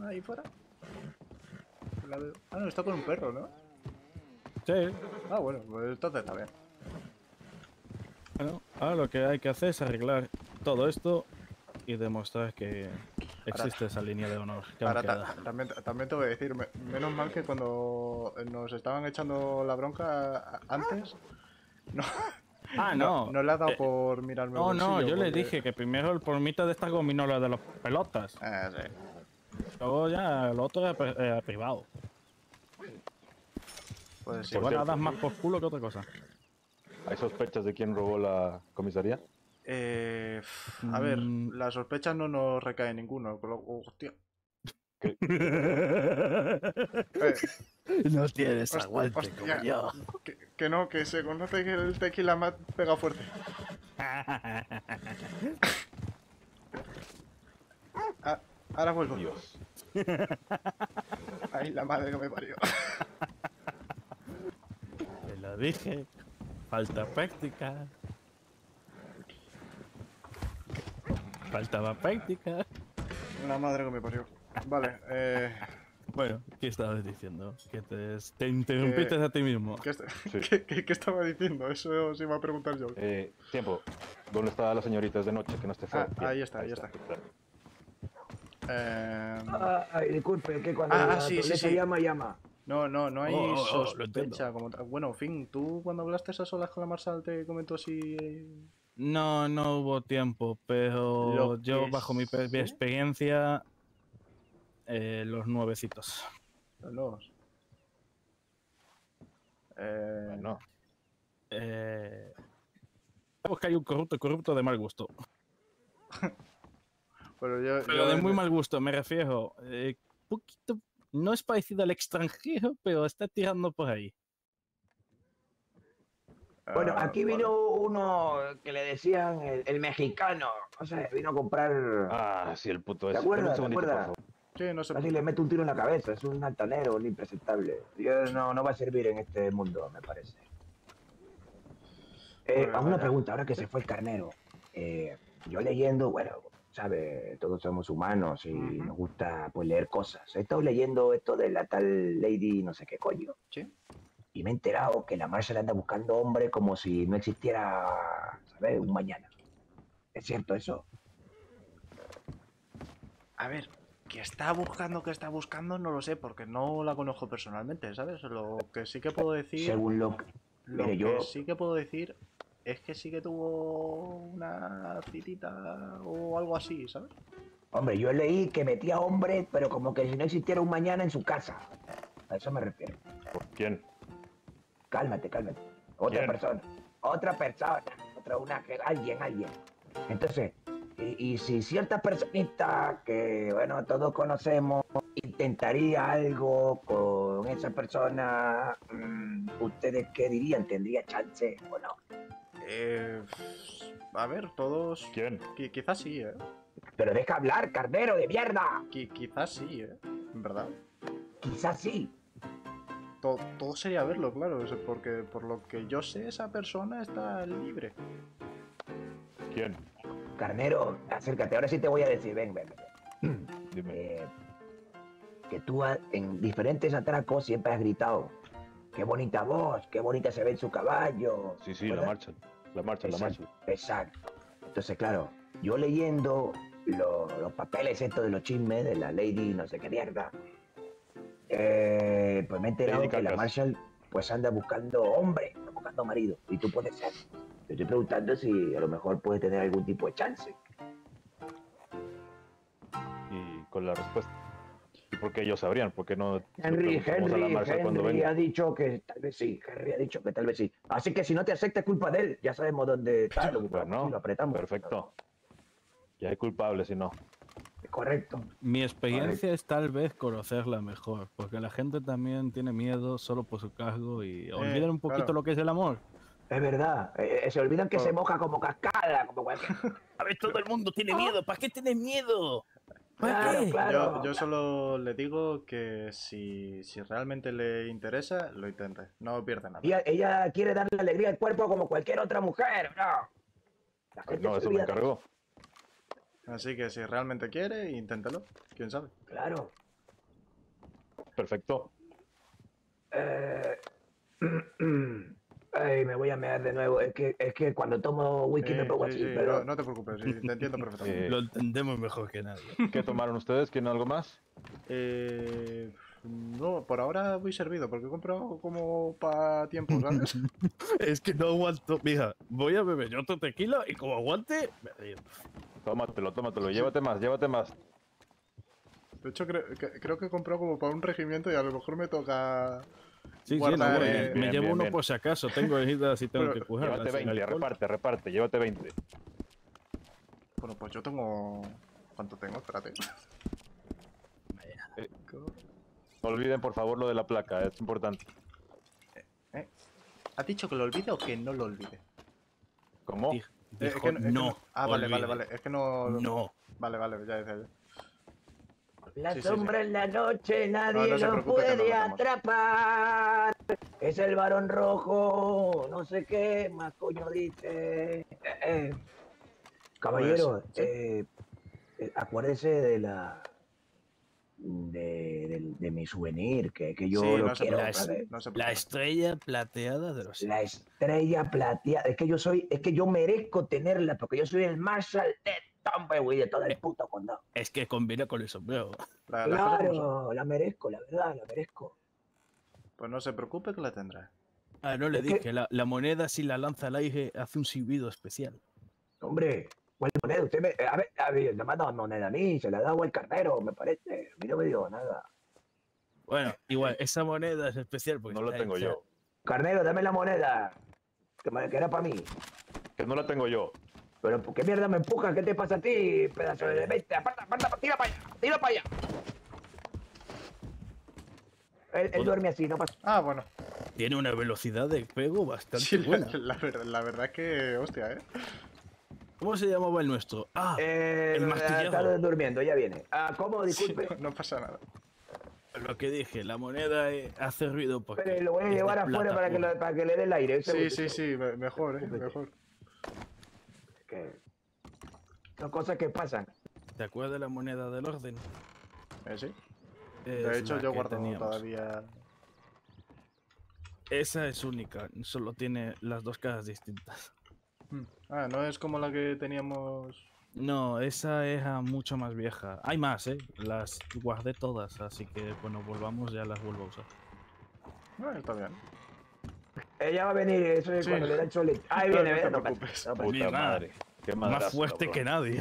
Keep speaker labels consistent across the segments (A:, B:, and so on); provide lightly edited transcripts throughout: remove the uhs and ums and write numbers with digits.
A: ahí fuera? Ah, no, está con un perro, ¿no?
B: Sí.
A: Ah, bueno, pues entonces está bien.
B: Bueno, ahora lo que hay que hacer es arreglar todo esto y demostrar que existe esa línea de honor que aún
A: Ahora
B: queda.
A: también te voy a decir, menos mal que cuando nos estaban echando la bronca antes, no,
B: Ah, no.
A: no le ha dado por mirarme el
B: No,
A: bolsillo
B: yo le
A: porque...
B: dije que primero el pormita de esta gominola de las pelotas.
A: Sí.
B: Luego ya el otro era privado.
A: Pues sí.
B: Se
C: Por
B: van a
C: cierto,
B: dar más por culo que otra cosa.
C: ¿hay sospechas de quién robó la comisaría?
A: A ver, las sospechas no nos recae ninguno. Hostia.
C: ¿Qué?
B: No tienes aguante
A: Hostia.
B: como yo.
A: Que no, que se conoce que el tequila me ha pegado fuerte. Ah, ahora vuelvo.
C: Dios.
A: Ay, la madre que me parió.
B: Te lo dije. Falta práctica. Faltaba práctica.
A: La madre que me parió. Vale,
B: Bueno, ¿qué estabas diciendo? Que te interrumpiste a ti mismo.
A: ¿qué,
C: Sí.
A: qué estaba diciendo? Eso os iba a preguntar yo.
C: Tiempo. ¿Dónde está la señorita? Es de noche, que no esté fuera.
A: Ah, ahí está.
C: Claro.
D: Ay, disculpe, que cuando la
A: sí.
D: naturaleza llama.
A: No hay
B: lo
A: sospecha como tal. Bueno, en fin, tú cuando hablaste esas solas con la Marsal te comentó así...
B: No hubo tiempo, pero
A: Lo
B: yo
A: que
B: bajo mi
A: sé-
B: experiencia, los nuevecitos.
A: Los nuevos.
C: Bueno,
B: Sabemos que hay un corrupto de mal gusto.
A: Pero
B: Pero de muy mal gusto, me refiero. Poquito, no es parecido al extranjero, pero está tirando por ahí.
D: Bueno, aquí vino
A: vale.
D: uno que le decían el mexicano. O sea, vino a comprar.
C: sí, el puto
D: ¿Te
C: ese. Deme un
D: acuerdas? ¿Te
C: segundito, por
D: acuerdas?
C: favor.
A: Sí, no sé.
D: Casi le mete un tiro en la cabeza. Es un altanero, un impresentable. No va a servir en este mundo, me parece.
A: Pues
D: A una
A: vaya.
D: pregunta, ahora que se fue el carnero. Yo leyendo, bueno, sabe, todos somos humanos y nos gusta pues leer cosas. He estado leyendo esto de la tal Lady no sé qué coño.
A: Sí.
D: Y me he enterado que la Marshall anda buscando hombre como si no existiera, ¿sabes? Un mañana. ¿Es cierto eso?
A: A ver, que está buscando, no lo sé, porque no la conozco personalmente, ¿sabes? Lo que sí que puedo decir...
D: Según lo que...
A: Lo
D: Mire,
A: que
D: yo...
A: sí que puedo decir es que sí que tuvo una citita o algo así, ¿sabes?
D: Hombre, yo leí que metía hombres, pero como que si no existiera un mañana en su casa. A eso me refiero.
C: ¿Quién?
D: Cálmate. Otra
C: ¿Quién?
D: persona. Alguien. Entonces, y si cierta personita que, bueno, todos conocemos, intentaría algo con esa persona, ¿ustedes qué dirían? ¿Tendría chance o no?
A: A ver, todos...
C: ¿Quién?
A: Quizás sí, ¿eh?
D: Pero deja hablar, carnero de mierda.
A: Quizás sí, ¿eh? En verdad.
D: Quizás sí.
A: Todo sería verlo, claro, porque por lo que yo sé, esa persona está libre.
C: ¿Quién?
D: Carnero, acércate, ahora sí te voy a decir, ven.
C: Dime.
D: Que tú en diferentes atracos siempre has gritado, qué bonita voz, qué bonita se ve en su caballo.
C: Sí,
D: ¿Verdad?
C: La marcha.
D: Exacto. Entonces, claro, yo leyendo los papeles estos de los chismes de la Lady no sé qué mierda, pues me he enterado
C: Lady
D: que la
C: Cacas.
D: Marshall pues anda buscando hombre, buscando marido, y tú puedes ser. Te estoy preguntando si a lo mejor puedes tener algún tipo de chance.
C: Y con la respuesta. ¿Y por qué ellos sabrían? ¿Por qué no le
D: Henry
C: preguntamos a la Marshall cuando venga?
D: ha dicho que tal vez sí. Henry ha dicho que tal vez sí. Así que si no te acepta es culpa de él. Ya sabemos dónde está. Lo buscamos y
C: Bueno,
D: lo apretamos.
C: perfecto. Ya hay culpables, si no.
D: Correcto.
B: Mi experiencia es tal vez conocerla mejor, porque la gente también tiene miedo solo por su cargo y olvidan un poquito
A: claro.
B: lo que es el amor.
D: Es verdad. Se olvidan que se moja como cascada, como cualquier...
B: A ver, todo el mundo tiene miedo. ¿Para qué tienes miedo?
D: Claro,
B: qué?
D: claro.
A: Yo solo le digo que si realmente le interesa, lo intente. No pierde nada.
D: Ella quiere darle alegría al cuerpo como cualquier otra mujer, ¿no? La gente
C: No,
D: se
C: eso me
D: olvida de
C: encargó.
A: Así que si realmente quiere, inténtalo. ¿Quién sabe?
D: Claro.
C: Perfecto.
D: Ay, me voy a mear de nuevo. Es que cuando tomo whisky me pongo así, pero...
A: no te preocupes, sí, te entiendo perfectamente.
B: Lo entendemos mejor que nadie.
C: ¿Qué tomaron ustedes? ¿Quieren algo más?
A: No, por ahora voy servido, porque he comprado como para tiempo, ¿sabes?
B: Es que no aguanto. Mija, voy a beber yo otro tequila y como aguante, me río.
C: Tómatelo. Llévate más.
A: De hecho, creo que he comprado como para un regimiento y a lo mejor me toca
B: Sí,
A: guardar...
B: sí, no,
C: bien,
B: me
C: bien,
B: llevo
C: bien,
B: uno
C: bien.
B: por si acaso. Tengo heridas y tengo
A: Pero
B: que cuidarlas.
C: Llévate
B: sin
C: 20,
B: alcohol.
C: reparte. Llévate 20.
A: Bueno, pues yo tengo... ¿Cuánto tengo? Espérate.
C: Eh, No olviden, por favor, lo de la placa, es importante.
A: ¿Has dicho que lo olvide o que no lo olvide?
C: ¿Cómo?
B: Dijo
A: Es que
B: no.
A: Ah, vale.
B: olvide.
A: Es que no...
B: No.
A: Vale, ya decía yo.
D: La
A: Sí.
D: sombra en la noche nadie
A: No se
D: lo
A: preocupe que no
D: puede
A: lo tomo.
D: atrapar. Es el varón rojo, no sé qué más coño dice. Caballero,
A: Pues, sí.
D: acuérdese de de mi souvenir, que yo
A: Sí,
D: lo
A: no se
D: quiero,
B: La,
A: preocupe.
B: es-
D: ¿vale?
A: No se
B: la
A: preocupe.
B: estrella plateada de los...
D: La estrella plateada. Es que yo merezco tenerla porque yo soy el Marshall de Tumbleweed de todo el
B: Eh,
D: puto condado.
B: Es que combina con el sombrero.
A: Las cosas como son.
D: Claro, la merezco, la verdad, la merezco.
A: Pues no se preocupe que la tendrá.
B: Ah, no le
D: Es que,
B: dije, la moneda si la lanza al aire hace un silbido especial.
D: hombre, ¿cuál moneda? Usted me, a ver, no me ha dado moneda a mí, se la ha dado al carnero, me parece. A mí no me dio nada.
B: Bueno, igual, esa moneda es especial porque
C: No la
B: está
C: tengo
B: hecha-
C: yo.
D: Carnero, dame la moneda, que era para mí.
C: Que no la tengo yo.
D: Pero ¿por qué mierda me empujas? ¿Qué te pasa a ti, pedazo de demente? Aparta, tira para allá, tira para allá. Él duerme así, no pasa.
A: Ah, bueno.
B: Tiene una velocidad de pego bastante
A: Sí,
B: buena.
A: la verdad es que... Hostia, ¿eh?
B: ¿Cómo se llamaba el nuestro? Ah, el martillero.
D: Está durmiendo, ya viene. ¿Cómo?
A: Sí,
D: Disculpe.
A: no pasa nada.
B: Lo que dije, la moneda hace ruido porque
D: Pero lo voy a
B: es de
D: llevar afuera
B: plata pura.
D: para que le dé el aire.
A: Sí, mejor, mejor.
D: Que son cosas que pasan.
B: ¿Te acuerdas de la moneda del orden?
A: Sí.
B: Es
A: De hecho,
B: la
A: yo
B: que
A: guardo
B: teníamos.
A: todavía...
B: Esa es única, solo tiene las dos caras distintas.
A: Ah, no es como la que teníamos...
B: No, esa es mucho más vieja. Hay más, ¿eh? Las guardé todas, así que cuando volvamos ya las vuelvo a usar.
A: Está bien.
D: Ella va a venir, eso es
A: Sí.
D: cuando le da el solito. Ahí
A: No,
D: viene,
A: no te
D: no pasa,
A: preocupes.
D: no pasa.
C: Puta
B: Mira,
C: madre. Qué
B: Más
C: madrazo,
B: fuerte
C: cabrón.
B: que nadie.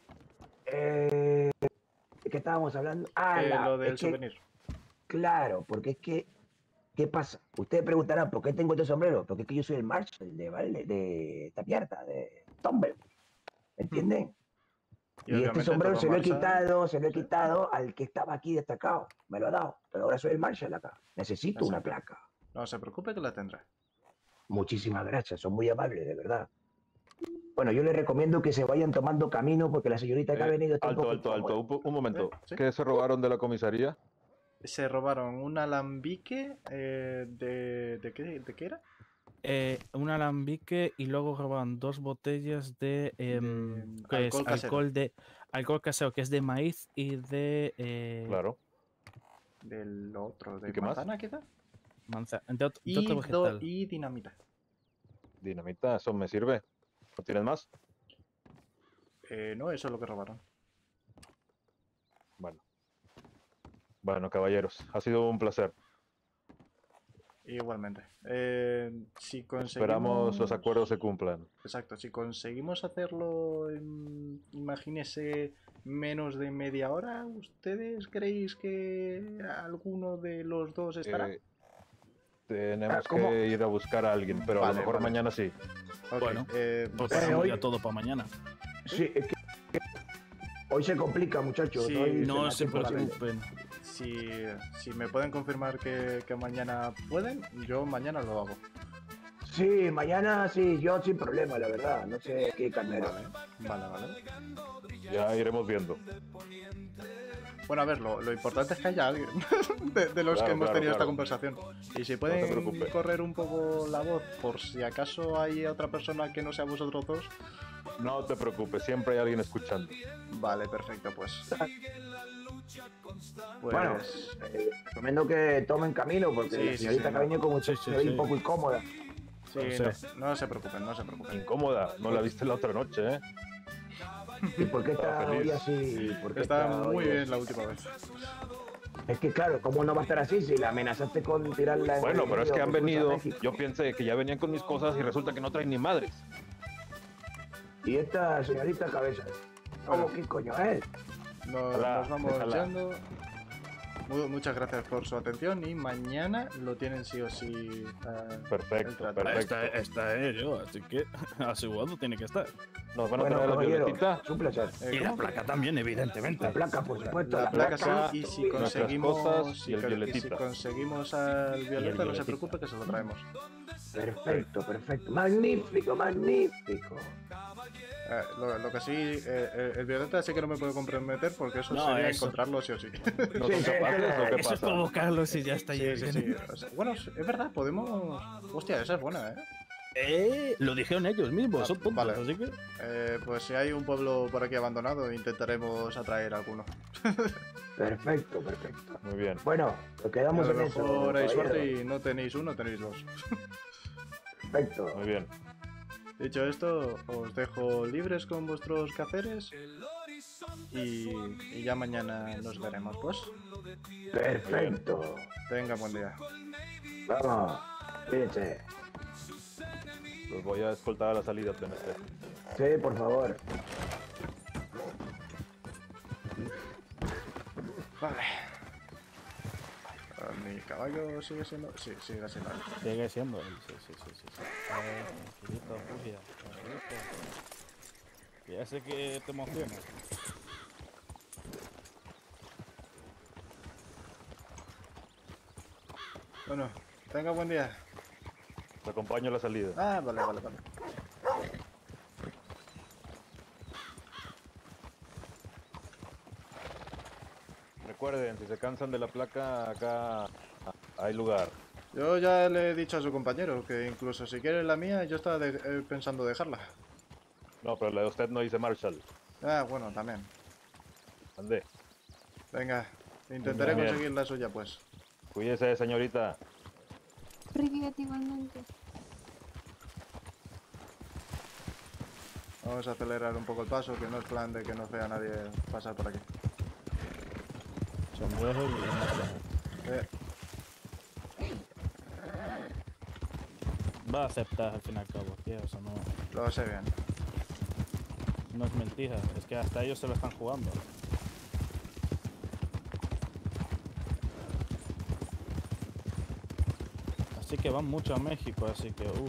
D: ¿De qué estábamos hablando?
A: Lo del
D: es que,
A: souvenir.
D: claro, porque es que, ¿qué pasa? Ustedes preguntarán, ¿por qué tengo este sombrero? Porque es que yo soy el Marshall de esta mierda, de Tumbleweed. ¿Entienden? Y este
A: obviamente
D: sombrero
A: todo
D: se lo he
A: Marshall-
D: quitado al que estaba aquí destacado. Me lo ha dado. Pero ahora soy el Marshall acá. Necesito una
A: Exacto.
D: placa.
A: No se preocupe que la tendrá.
D: Muchísimas gracias, son muy amables, de verdad. Bueno, yo les recomiendo que se vayan tomando camino porque la señorita que ha venido está un poco
C: Alto.
D: incómoda.
C: Un momento.
A: ¿Sí?
C: ¿Qué se robaron de la comisaría?
A: Se robaron un alambique ¿de qué era?
B: Un alambique y luego roban 2 botellas de, ¿qué es?
A: alcohol casero.
B: Alcohol casero, que es de maíz y de
C: Claro.
A: Del otro, de
C: ¿Y qué más?
A: manzana quizá.
B: de otro vegetal.
A: Y dinamita.
C: Dinamita, eso me sirve. ¿No tienes más?
A: No, eso es lo que robaron.
C: Bueno, caballeros, ha sido un placer.
A: Igualmente. Si conseguimos...
C: Esperamos los acuerdos se cumplan.
A: Exacto, si conseguimos hacerlo imagínese, menos de media hora, ¿ustedes creéis que alguno de los dos estará?
C: Tenemos
D: ¿Cómo?
C: que ir a buscar a alguien, pero a
A: Vale,
C: lo mejor
A: vale.
C: mañana sí.
A: Ok,
B: bueno, Pues
A: pues,
B: tenemos
D: hoy-
B: ya todo para mañana.
D: Sí, es que hoy se complica, muchachos.
A: Sí,
D: hoy
B: No
D: me
B: se
D: hace imposible.
B: preocupen.
A: si me pueden confirmar que mañana pueden, yo mañana lo hago.
D: Sí, mañana sí, yo sin problema, la verdad. No sé qué carnero.
A: Vale.
C: Ya iremos viendo.
A: Bueno, a ver, lo importante es que haya alguien de los
C: Claro,
A: que hemos
C: claro,
A: tenido esta
C: claro.
A: conversación. Y si
C: te
A: pueden
C: preocupes.
A: correr un poco la voz, por si acaso hay otra persona que no sea vosotros dos.
C: No te preocupes, siempre hay alguien escuchando.
A: Vale, perfecto, pues. Pues
D: Bueno, recomiendo que tomen camino porque
A: Sí,
D: la
A: sí,
D: señorita
A: sí,
D: que ha venido con usted
B: Sí, sí,
D: se ve
B: sí.
D: un poco incómoda.
A: sí,
B: o sea.
A: no se preocupen, no se preocupen.
C: Incómoda, no la viste la otra noche, ¿eh?
D: ¿Y por qué está
C: Estaba feliz.
D: hoy así? ¿Por qué
A: Está
D: hoy
A: muy
D: así?
A: bien la última vez.
D: Es que claro, ¿cómo no va a estar así si la amenazaste con tirarla en
C: Bueno,
D: el
C: pero es
D: río
C: que han
D: cruza
C: venido,
D: México?
C: yo pensé que ya venían con mis cosas y resulta que no traen ni madres.
D: Y esta señorita Cabezas, ¿cómo qué coño es?
C: Ojalá,
A: Nos vamos
C: ojalá.
A: yendo. Muchas gracias por su atención y mañana lo tienen sí o sí. El
C: Perfecto,
A: trato.
C: perfecto.
B: Está ello, así que asegurado tiene que estar.
C: Nos van a
D: Bueno,
C: traer la
D: caballero,
C: violetita.
D: es un placer.
B: Y la
A: ¿Cómo?
B: placa también, evidentemente.
D: La placa, por supuesto.
A: La placa
C: placa,
A: sí, y si
C: nuestras
A: conseguimos,
C: cosas
A: si,
C: y el
A: co- y si
C: violetita.
A: conseguimos al violeta, no se
C: violetita.
A: preocupe que se lo traemos.
D: Perfecto, perfecto. Magnífico, magnífico.
A: Lo que sí, el violeta sí que no me puedo comprometer porque eso
B: No,
A: sería
B: eso.
A: encontrarlo sí o sí.
C: ¿No son capaces o qué
B: Eso es
C: pasa?
B: provocarlos y ya está.
A: Sí, sí, sí. O sea, bueno, es verdad, podemos. Hostia, esa es buena, ¿eh?
B: Lo dijeron ellos mismos, son tontos,
A: vale.
B: así que...
A: Pues si hay un pueblo por aquí abandonado, intentaremos atraer alguno.
D: Perfecto, perfecto.
C: Muy bien.
D: Bueno, nos quedamos
A: A lo
D: en eso.
A: mejor hay
D: caballero.
A: suerte y no tenéis uno, tenéis dos.
D: Perfecto.
C: Muy bien.
A: Dicho esto, os dejo libres con vuestros quehaceres y ya mañana nos veremos, pues.
D: Perfecto.
A: Venga, buen día.
D: Vamos. Fíjense.
C: Los voy a escoltar a la salida, PNC.
D: Sí, por favor.
A: Vale. ¿Mi caballo sigue siendo? Sí, sigue siendo.
B: Sigue siendo él, sí. Tranquilito, Fugia, tranquilito. Ya sé que te emociona.
A: Bueno, tenga buen día.
C: Te acompaño a la salida.
A: Ah, vale.
C: Recuerden, si se cansan de la placa, acá hay lugar.
A: Yo ya le he dicho a su compañero que incluso si quiere la mía, yo estaba pensando dejarla.
C: No, pero la de usted no dice Marshall.
A: Ah, bueno, también.
C: Ande.
A: Venga, intentaré
C: Bien.
A: conseguir la suya, pues.
C: Cuídese, señorita.
E: Privet igualmente.
A: Vamos a acelerar un poco el paso, que no es plan de que no vea a nadie pasar por aquí.
B: Son viejos y...
A: Eh,
B: Va a aceptar al fin y al cabo, tío, eso no,
A: lo sé bien.
B: no es mentira, es que hasta ellos se lo están jugando. Así que van mucho a México, así que uff.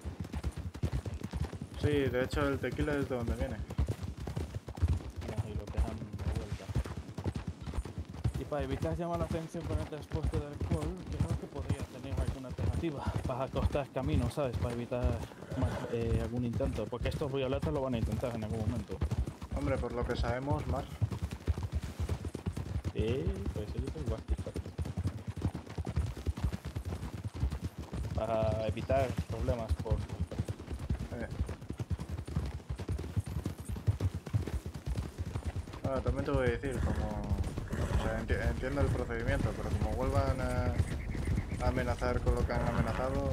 A: Sí, de hecho el tequila es de donde viene.
B: Y lo dejan de vuelta. Y para evitar llamar la atención con el transporte de alcohol, creo que podría tener alguna alternativa para cortar camino, ¿sabes? Para evitar algún intento, porque estos violetas lo van a intentar en algún momento.
A: Hombre, por lo que sabemos, Mar.
B: Sí, pues sí, igual. Para evitar problemas por...
A: Ahora, también te voy a decir, o sea, entiendo el procedimiento, pero como vuelvan a amenazar con lo que han amenazado...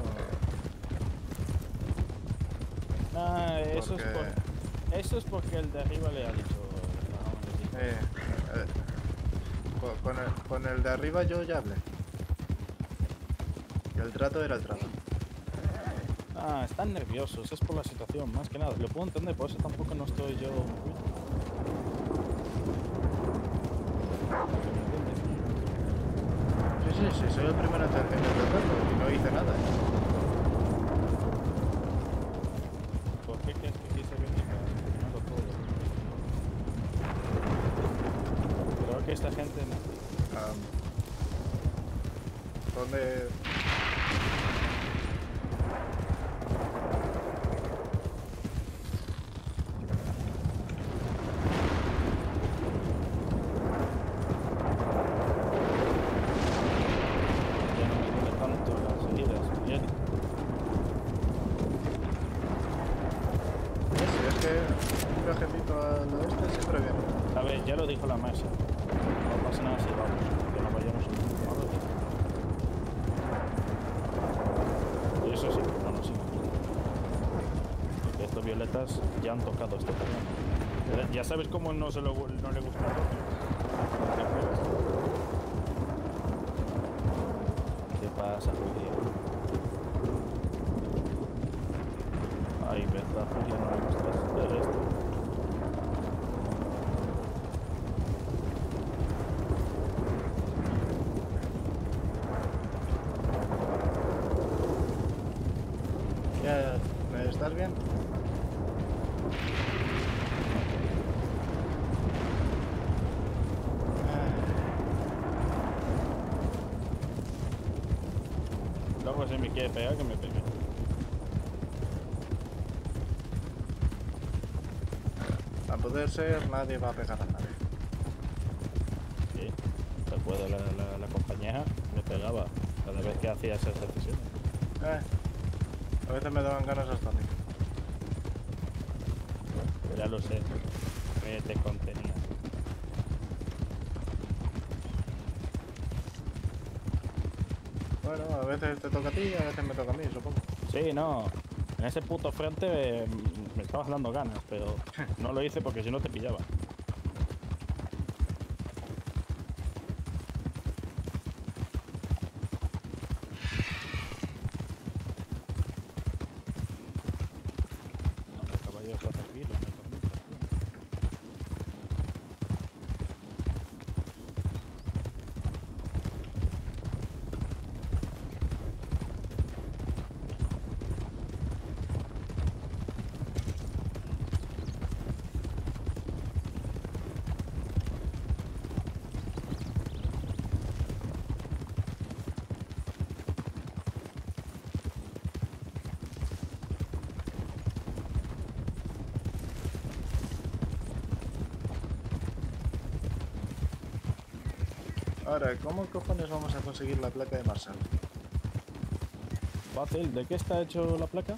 B: Nah,
A: Porque-
B: eso es porque el de arriba le ha dicho...
A: eh, con el de arriba yo ya hablé. Y el trato era el trato.
B: Ah, están nerviosos, es por la situación, más que nada. Lo puedo entender, por eso tampoco no estoy yo...
A: Sí, soy el primero en entenderlo y no hice nada.
B: ¿Por qué crees que quise venir a terminarlo todo? Creo que esta gente...
A: ¿Dónde...?
B: ya no me duele tanto las heridas. Bien.
A: Si es que un viajecito al oeste siempre viene.
B: A ver, ya lo dijo la mesa. No pasa nada. cosas ya han tocado este terreno. Ya sabes cómo no le gusta el otro. ¿Qué pasa, Julia? Ay, verdad, Julia, no le gusta esto.
A: Ya, ¿estás bien?
B: Luego si me quiere pegar, que me pegue.
A: A poder ser, nadie va a pegar a nadie.
B: Sí, te acuerdo, la compañera me pegaba cada vez que hacía esas decisiones.
A: A veces me daban ganas hasta a mí.
B: Ya lo sé, que te contenía.
A: Bueno, a veces te toca a ti, a veces me toca a mí, supongo.
B: Sí, no, en ese puto frente me estabas dando ganas, pero no lo hice porque si no te pillaba. No, el caballero está tranquilo, no hay tormenta.
A: Ahora, ¿cómo cojones vamos a conseguir la placa de Marshall?
B: Fácil, ¿de qué está hecho la placa?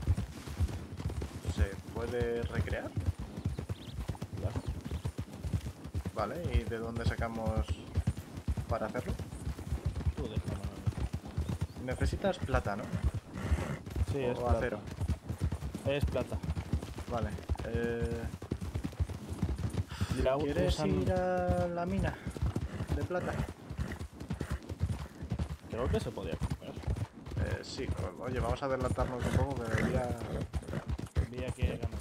A: ¿Se puede recrear?
B: Claro.
A: Vale, ¿y de dónde sacamos para hacerlo?
B: Tú déjame.
A: Necesitas plata, ¿no?
B: Sí, es
A: O
B: plata.
A: acero.
B: Es plata.
A: Vale.
B: La
A: ¿Quieres
B: usan-
A: ir a la mina de plata?
B: Creo que se podía comprar.
A: Sí. Oye, vamos a adelantarnos un poco, que debería...
B: Día que ganas.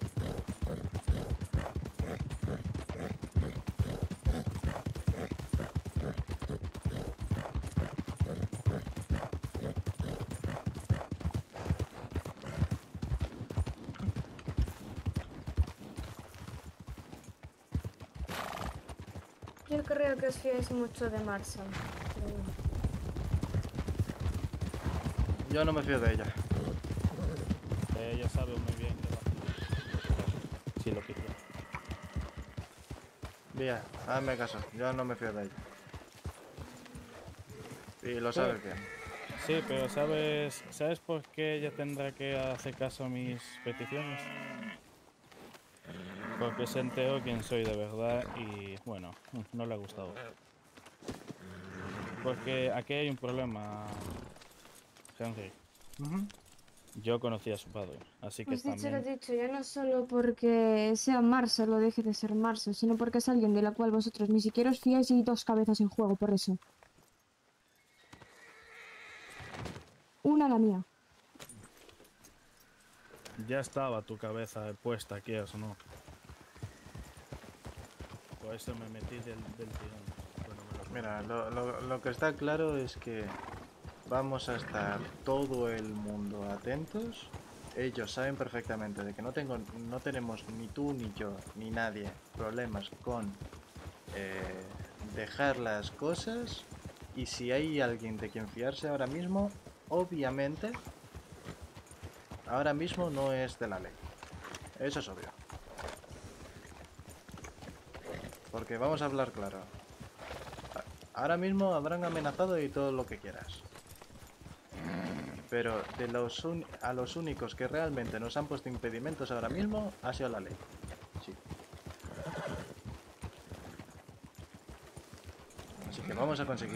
E: Yo creo que os fiáis mucho de Marshall. Pero bueno.
A: Yo no me fío de ella.
B: Ella sabe muy bien que va a hacer. Si lo quiere.
A: Bien, hazme caso. Yo no me fío de ella. Y lo sabes bien.
B: Sí, pero ¿sabes por qué ella tendrá que hacer caso a mis peticiones? Porque se enteró quién soy de verdad y, bueno, no le ha gustado. Porque aquí hay un problema, Henry.
A: Ujú.
B: Yo conocí a su padre, así que
E: Pues dicho lo
B: también...
E: dicho, ya no solo porque sea Marshall o deje de ser Marshall, sino porque es alguien de la cual vosotros ni siquiera os fiáis y hay dos cabezas en juego por eso. Una la mía.
B: Ya estaba tu cabeza puesta, quieras o no. Por eso me metí del tirón. Bueno,
A: Mira, lo que está claro es que vamos a estar todo el mundo atentos. Ellos saben perfectamente de que no tenemos ni tú ni yo ni nadie problemas con dejar las cosas, y si hay alguien de quien fiarse ahora mismo, obviamente ahora mismo no es de la ley. Eso es obvio. Porque vamos a hablar claro. Ahora mismo habrán amenazado y todo lo que quieras. Pero a los únicos que realmente nos han puesto impedimentos ahora mismo ha sido la ley. Sí. Así que vamos a conseguir